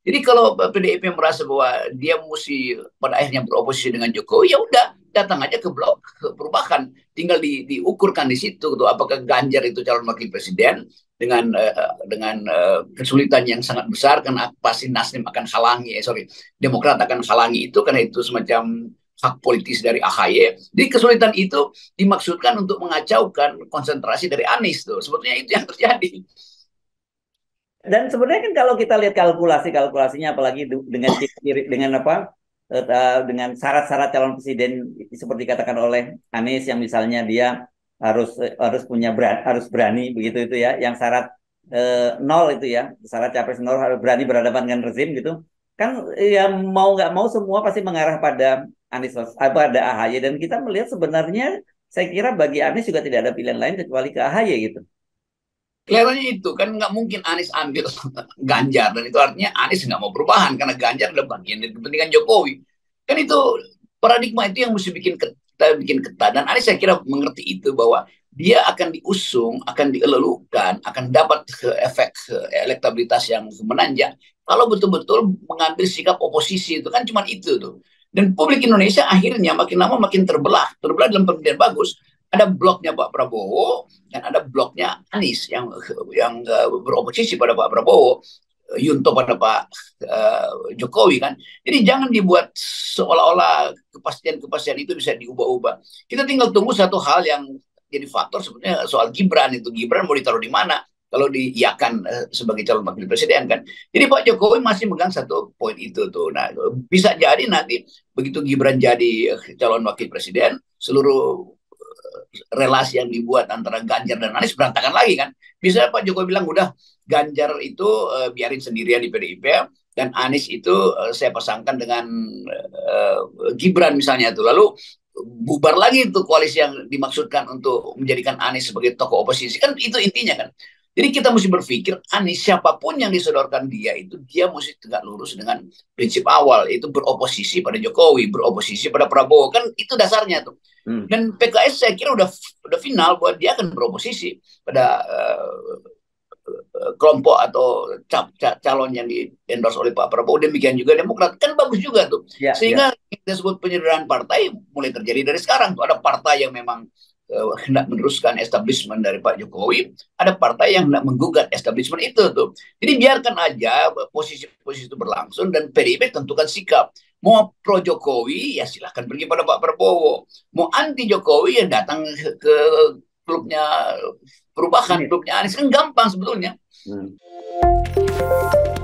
Jadi kalau PDIP merasa bahwa dia mesti pada akhirnya beroposisi dengan Jokowi, ya udah datang aja ke blok perubahan, tinggal diukurkan di situ tuh apakah Ganjar itu calon wakil presiden dengan kesulitan yang sangat besar karena pasti Nasdem akan halangi, Demokrat akan halangi itu karena itu semacam hak politis dari AHY. Jadi kesulitan itu dimaksudkan untuk mengacaukan konsentrasi dari Anies tuh. Sebetulnya itu yang terjadi. Dan sebenarnya kan kalau kita lihat kalkulasinya, apalagi dengan dengan apa, dengan syarat-syarat calon presiden seperti katakan oleh Anies, yang misalnya dia harus harus berani begitu itu ya, yang syarat nol itu ya, syarat capres nol, harus berani berhadapan dengan rezim gitu kan. Ya mau nggak mau semua pasti mengarah pada Anies, pada AHY, dan kita melihat sebenarnya saya kira bagi Anies juga tidak ada pilihan lain kecuali ke AHY gitu. Kelihatannya itu kan nggak mungkin Anies ambil Ganjar, dan itu artinya Anies nggak mau perubahan karena Ganjar adalah bagian dari kepentingan Jokowi. Kan itu paradigma itu yang mesti kita bikin ketat, dan Anies saya kira mengerti itu bahwa dia akan diusung, akan dielulukan, akan dapat efek elektabilitas yang menanjak kalau betul-betul mengambil sikap oposisi. Itu kan cuma itu tuh. Dan publik Indonesia akhirnya makin lama makin terbelah dalam pengertian bagus. Ada bloknya Pak Prabowo dan ada bloknya Anies yang beroposisi pada Pak Prabowo, Yunto pada Pak Jokowi kan. Jadi jangan dibuat seolah-olah kepastian-kepastian itu bisa diubah-ubah. Kita tinggal tunggu satu hal yang jadi faktor sebetulnya soal Gibran itu. Gibran mau ditaruh di mana kalau diiakan sebagai calon wakil presiden kan. Jadi Pak Jokowi masih megang satu poin itu tuh. Nah, bisa jadi nanti begitu Gibran jadi calon wakil presiden, seluruh relasi yang dibuat antara Ganjar dan Anies berantakan lagi kan. Bisa Pak Jokowi bilang udah Ganjar itu biarin sendirian di PDIP, dan Anies itu saya pasangkan dengan Gibran misalnya tuh. Lalu bubar lagi itu koalisi yang dimaksudkan untuk menjadikan Anies sebagai tokoh oposisi. Kan itu intinya kan. Jadi kita mesti berpikir Anies siapapun yang disodorkan dia itu dia mesti tegak lurus dengan prinsip awal, yaitu beroposisi pada Jokowi, beroposisi pada Prabowo, kan itu dasarnya tuh. Hmm. Dan PKS saya kira udah final bahwa dia akan beroposisi pada kelompok atau calon yang di endorse oleh Pak Prabowo. Demikian juga Demokrat, kan bagus juga tuh. Ya, ya. Sehingga kita sebut penyederhanaan partai mulai terjadi dari sekarang tuh. Ada partai yang memang hendak meneruskan establishment dari Pak Jokowi, ada partai yang hendak menggugat establishment itu tuh. Jadi biarkan aja posisi-posisi itu berlangsung, dan PDIP tentukan sikap. Mau pro Jokowi ya silahkan pergi pada Pak Prabowo, mau anti Jokowi ya datang ke klubnya perubahan, Ini. klubnya Anies, kan gampang sebetulnya. Hmm.